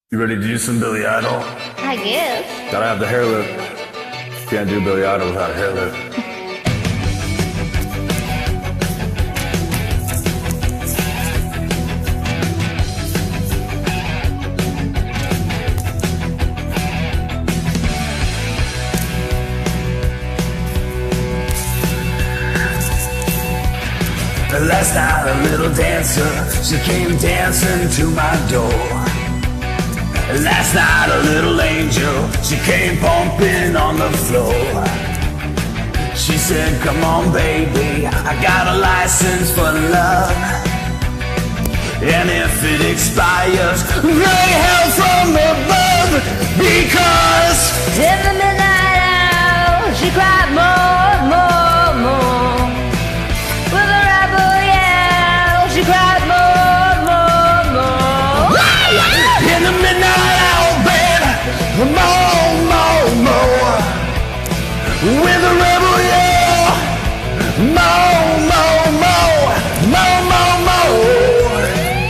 You ready to do some Billy Idol? I guess. Gotta have the hair lip. Can't do Billy Idol without a hair lip. Last night a little dancer, she came dancing to my door. Last night a little angel, she came pumping on the floor. She said, come on baby, I got a license for love. And if it expires, pray hell from above. Because in the midnight hour, she cried more, more, more. With a rebel yell, she cried more, more, more. In the midnight hour, babe, more, more, more. With a rebel yell, more, more, more, more, more, more.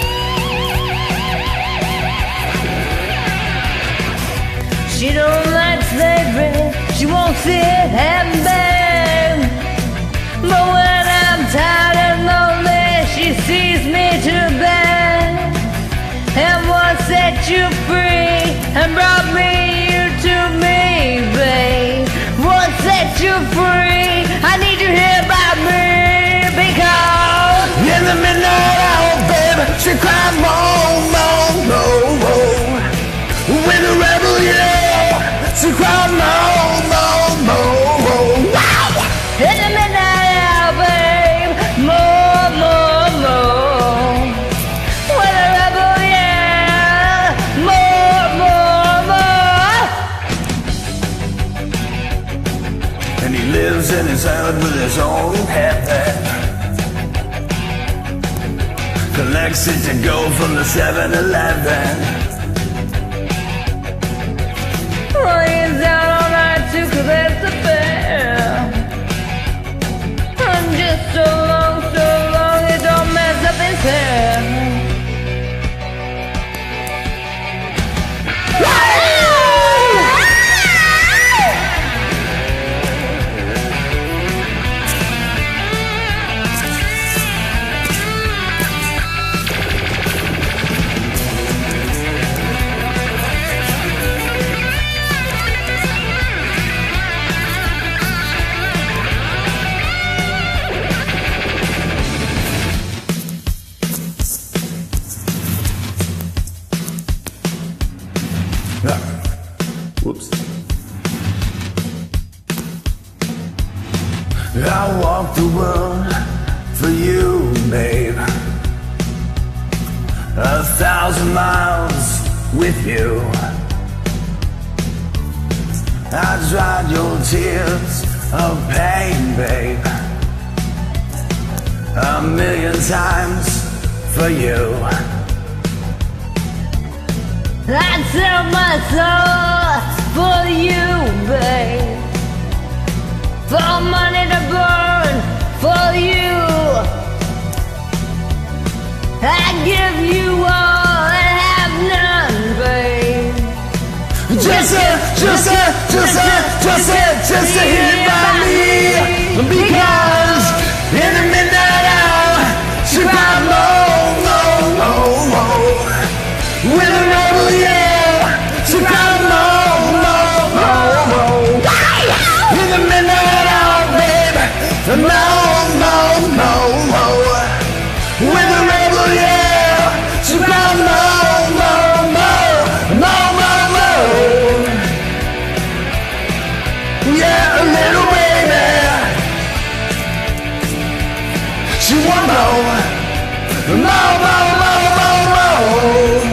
She don't like slavery, she won't sit and beg. But when I'm tired and lonely, she sees me to bed. And what set you free and brought you to me, babe? What set you free? I need you here by me, because In the midnight hour, baby, she cried more, more, more, more. With a rebel yell, she cried more, more, more, more. Wow! in the midnight hour, babe, more, more, more. With a rebel yell, more, more, more. And he lives in his hood with his own headband. Collects it to go from the 7-Eleven. Laying down all night to collect the bear. And just so long, it don't mess up his hair. Whoops. I walk the world for you, babe. 1,000 miles with you. I dried your tears of pain, babe, 1,000,000 times for you. I'd sell my soul for you, babe. For money to burn for you. I'd give you all and have none, babe. Just to hit by me. Because in the midnight hour, she cried more, more, more, more. With a rebel yell, she cried more, more, more, more. In the midnight hour, baby, more, more, more, more. With a rebel yell, she cried more, more, more, more, more, more. Yeah, a little baby, she want more, more, more, more, more, more.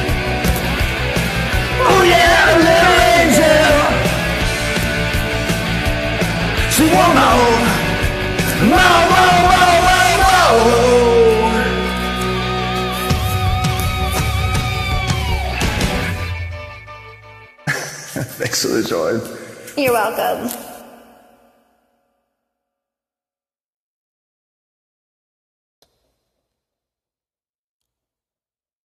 Oh yeah, a little angel, she want more, more, more, more, more, more. Thanks for the joy. You're welcome.